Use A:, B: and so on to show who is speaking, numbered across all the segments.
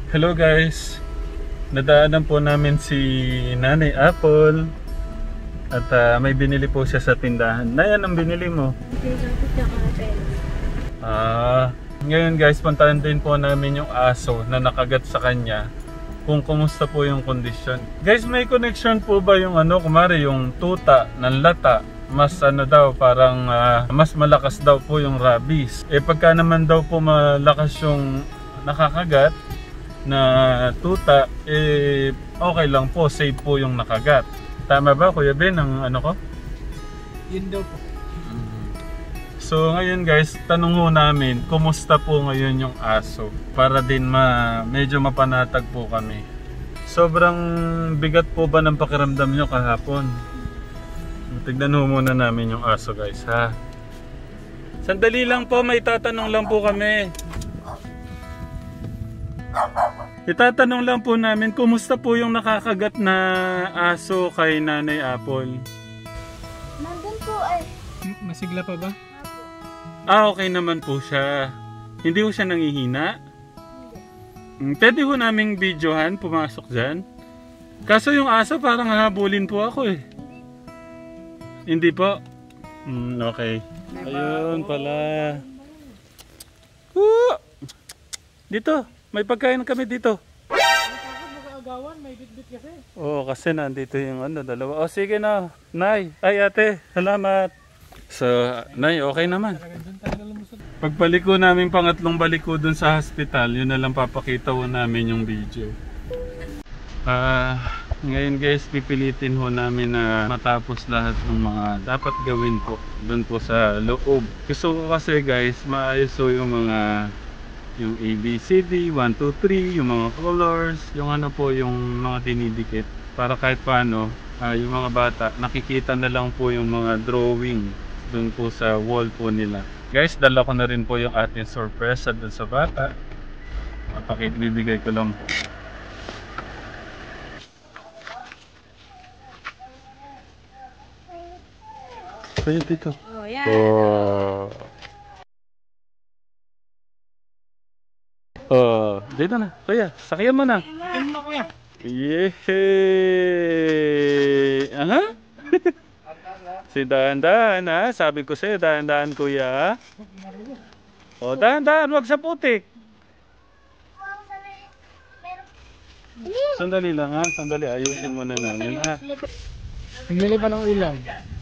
A: Hello guys, nadaanan po namin si Nanay Apple at may binili po siya sa tindahan. Nay, anong binili mo? Ngayon guys, puntahan din po namin yung aso na nakagat sa kanya kung kumusta po yung kondisyon. Guys, may connection po ba yung kumari yung tuta ng lata? Mas daw, parang mas malakas daw po yung rabies. Pagka naman daw po malakas yung nakakagat na tuta, okay lang po, safe po yung nakagat. Tama ba Kuya Ben ang ko?
B: Yun daw po.
A: So ngayon guys, tanong ho namin, kumusta po ngayon yung aso? Para din medyo mapanatag po kami. Sobrang bigat po ba ng pakiramdam nyo kahapon? Tignan ho muna namin yung aso guys ha. Sandali lang po, may tatanong lang po kami. Itatanong lang po namin, kumusta po yung nakakagat na aso kay Nanay Apple?
C: Nandun po ay.
B: Masigla pa ba?
A: Okay naman po siya. Hindi po siya nangihina? Pwede ho naming videohan, pumasok dyan. Kaso yung aso parang hahabulin po ako eh. Hindi po? Okay. Ayun pala. Dito, may pagkain kami dito.
B: Agawan, may bitbit kasi.
A: Oo, kasi nandito yung dalawa. Sige na, Nay. Ay ate, salamat. So, Nay, okay naman. Pagbalik ko namin pangatlong balik ko dun sa hospital, yun na lang papakita ko namin yung video. Ngayon guys, pipilitin ho namin na matapos lahat ng mga dapat gawin po dun po sa loob. Gusto ko kasi guys, maayos ho yung mga yung ABCD, 1, 2, 3, yung mga colors, yung po yung mga dinidikit para kahit paano yung mga bata nakikita na lang po yung mga drawing dun po sa wall po nila. Guys, dala ko na rin po yung ating sorpresa dun sa bata. Bibigay ko lang. Kaya dito.
C: Oh, yan.
A: Dito na. Kuya, sakyan mo na.
B: Ano na kuya?
A: Yehey! Aha? Si dahan-dahan ha. Sabi ko sa'yo, dahan-dahan kuya. Dahan-dahan, wag sa putik. Sandali lang ha. Sandali, ayusin muna namin ha.
B: Naglilipan ng ulam.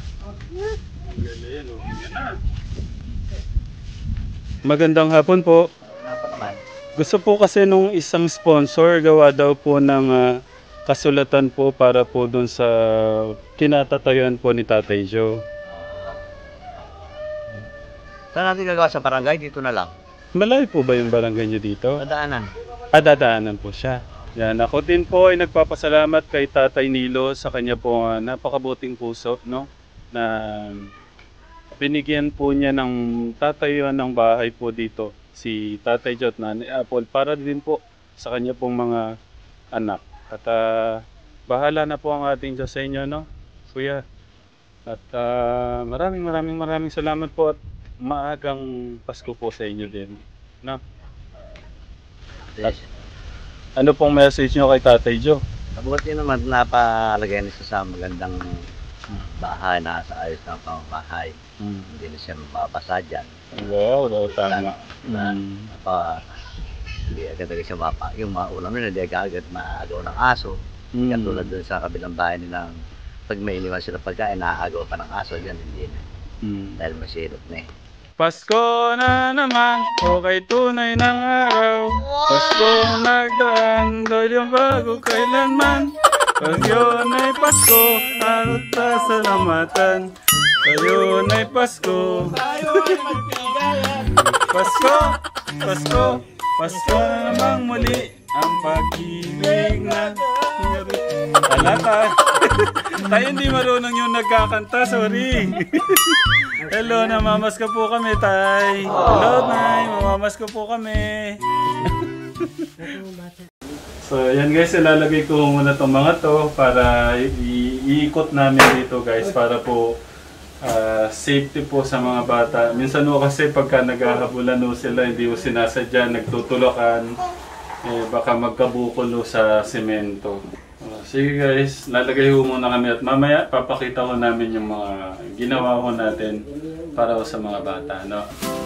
A: Magandang hapon po. Gusto po kasi nung isang sponsor gawa daw po ng kasulatan po para po dun sa kinatatayuan po ni Tatay Joe.
D: Saan natin gagawa sa barangay? Dito na lang.
A: Malayo po ba yung barangay nyo dito?
D: Dadaanan.
A: Dadaanan po siya. Yan, ako din po ay nagpapasalamat kay Tatay Nilo sa kanya po napakabuting puso, no? Na binigyan po niya ng tatayuan ng bahay po dito si Tatay Joe at Nanay Apple para din po sa kanya pong mga anak. At bahala na po ang ating Diyos sa inyo, no? Kuya. At maraming salamat po at maagang Pasko po sa inyo din, no? At, ano pong message nyo kay Tatay Joe?
D: Mabuti naman napalagay niya sa magandang bahay, nasa ayos ng pamabahay. Hindi na siya mababasa dyan.
A: Wow, tama.
D: Hindi agad siya yung mga ulam nila, hindi agad maagaw ng aso. Katulad dun sa kabilang bahay nilang pag may iniwan sila pagkain, naaagaw pa ng aso, dyan hindi na. Dahil masirot na eh.
A: Pasko na naman, okay tunay ng araw. Pasko nagdaan, doon yung bago kailanman. Pag yun ay Pasko, ano't pasalamatan. Ngayon ay Pasko.
B: Tayo ay magbigayan.
A: Pasko, Pasko, Pasko na namang muli ang pag-ibig na. Tayo hindi marunong yung nagkakanta, sorry. Hello, namamas ka po kami, Tay. Hello, Nay, mamamas ko po kami. So, yan guys, ilalagay ko muna itong mga to para iikot namin dito guys para po safety po sa mga bata. Minsan po kasi pagka naghahabulan po sila, hindi po sinasadya, nagtutulakan. Eh, baka magkabukulo sa semento. Sige guys, lalagay ko muna kami at mamaya papakita ko namin yung mga ginawa ko natin para sa mga bata, no?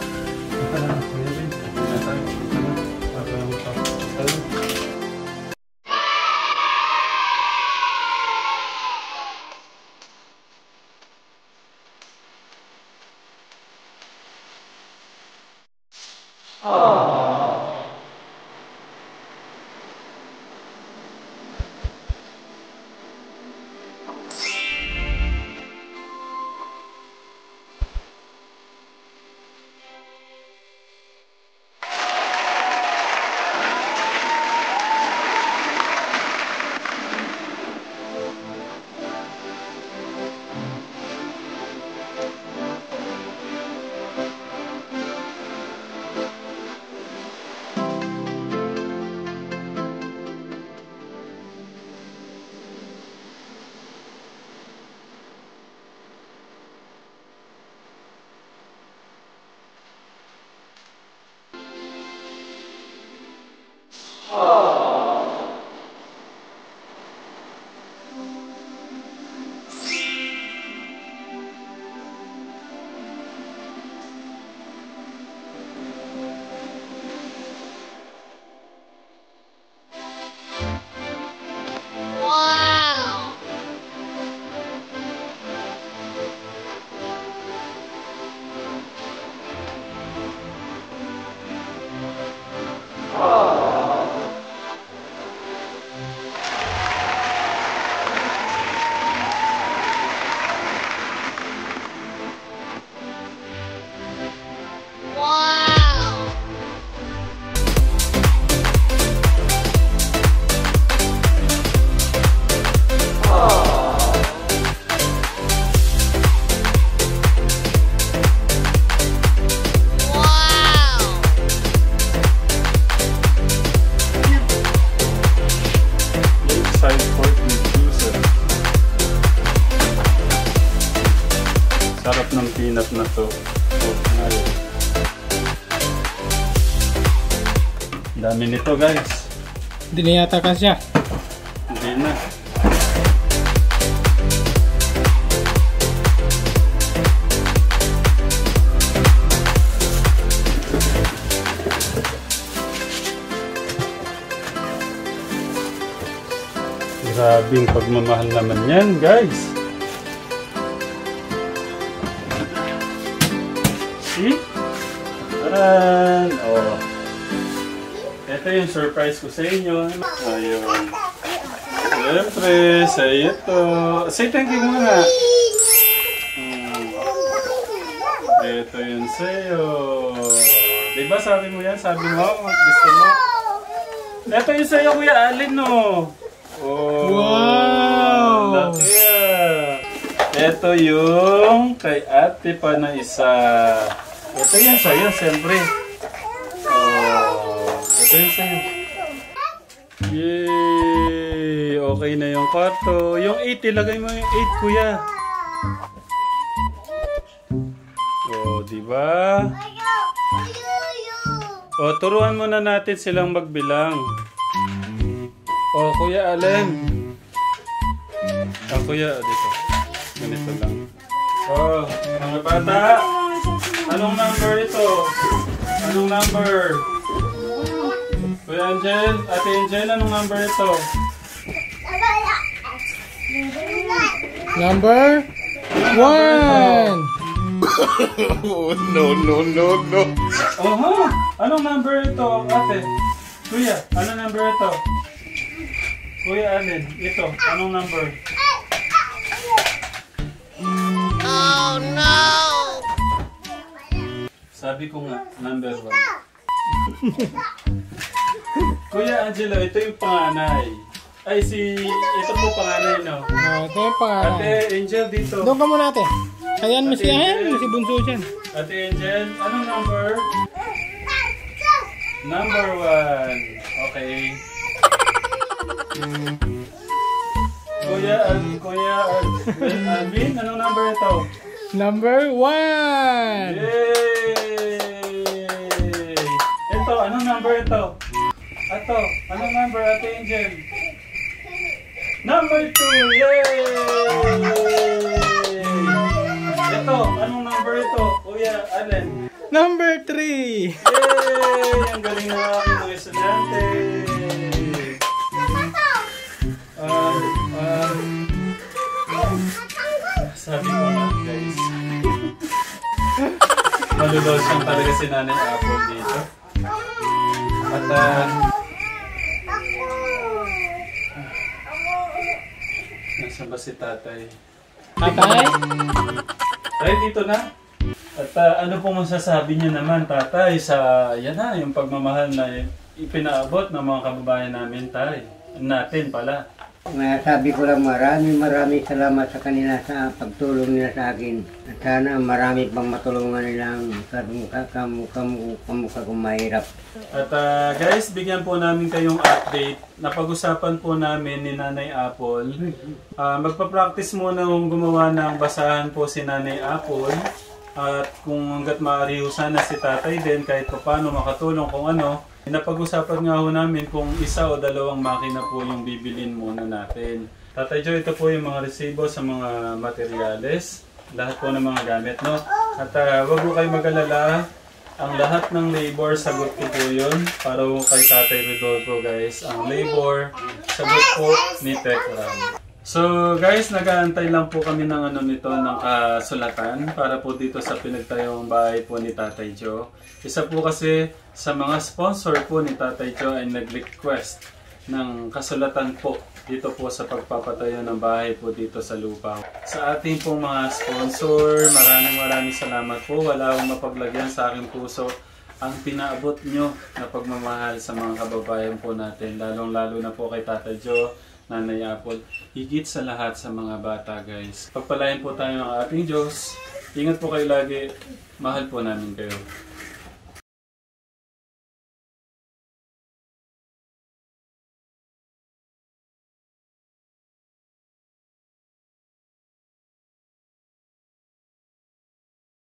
A: Sarap ng peanut na to. Dami nito guys.
B: Hindi na yata kasya.
A: Hindi na. Grabing pagmamahal naman yan guys. See? Taran! Oh. Ito yung surprise ko sa inyo. Ayun. Siyempre, sa ito. Say thank you muna. Ito yun sa'yo. Diba sabi mo yan? Sabi mo, gusto mo? Ito yung sa'yo, Kuya Alin, no? Oh,
B: wow!
A: Laki ah. Ito yung kay ate pa na isa. Ito yan sa'yo, siyempre. Oh, ito yan sa'yo. Yay! Okay na yung kwarto. Yung 8, ilagay mo yung 8, kuya. Oh, diba? Oh, turuan muna natin silang magbilang. Oh, Kuya Allen. Ah, Kuya, dito. Ganito lang. Oh, mga bata. Anong number ito? Anong number? Kuya Angel, Ate Angel, anong number ito?
B: Number 1.
A: Oh, no. Oho! Anong number ito, ate? Kuya, anong number ito? Kuya Allen, ito, anong number? Oh, no! Sabi ko nga, number 1. Kuya Angelo, ito yung panganay. Ay, ito po panganay, no?
B: Ito yung pangalan.
A: Ate Angel, dito.
B: Doon ka muna ate. Ayan mo
A: Ate
B: siya.
A: Angel.
B: Ayan, si Bunso dyan.
A: Ate Angel, anong number? Number 1. Okay. Kuya Alvin, anong number ito?
B: Number 1.
A: Yay! Ito, anong number ito? Ato, anong number, Ate Angel? Number 2! Yay! Ito, anong number ito? Kuya Allen.
B: Number 3.
A: Yay! Ang galing na aking mga estudyante. Sabi ko nga guys. Malulol siyang talaga si Nanay Apple dito. At nasaan ba si Tatay?
B: Tatay?
A: Tay, dito na. At ano pong masasabi niyo naman, Tatay, sa yan na, yung pagmamahal na ipinaabot ng mga kababayan namin, Tay. Natin pala.
E: Sabi ko lang maraming salamat sa kanila sa pagtulong nila sa akin. At sana marami pang matulungan nilang kamukha kong mahirap.
A: At guys, bigyan po namin kayong update. Napag-usapan po namin ni Nanay Apple. Magpa-practice muna kung gumawa ng basahan po si Nanay Apple. At kung hanggat maaari sana si Tatay din kahit pa paano makatulong kung ano. Napag-usapan nga ho namin kung isa o dalawang makina po yung bibilin muna natin. Tatay Joe, ito po yung mga resibo sa mga materyales. Lahat po ng mga gamit, no? At wag po kayo mag-alala. Ang lahat ng labor, sagot ko po yun. Para po kay Tatay Rodolfo, guys. Ang labor, sagot po ni Tekram. So guys, nag-aantay lang po kami ng nito, ng kasulatan para po dito sa pinagtayong bahay po ni Tatay Joe. Isa po kasi sa mga sponsor po ni Tatay Joe ay nag-request ng kasulatan po dito po sa pagpapatayo ng bahay po dito sa lupa. Sa ating pong mga sponsor, maraming salamat po. Wala akong mapaglagyan sa aking puso ang pinaabot nyo na pagmamahal sa mga kababayan po natin. Lalong-lalo na po kay Tatay Joe, Nanay Apple, higit sa lahat sa mga bata, guys. Pagpalain po tayo ng ating Diyos. Ingat po kayo lagi. Mahal po namin kayo.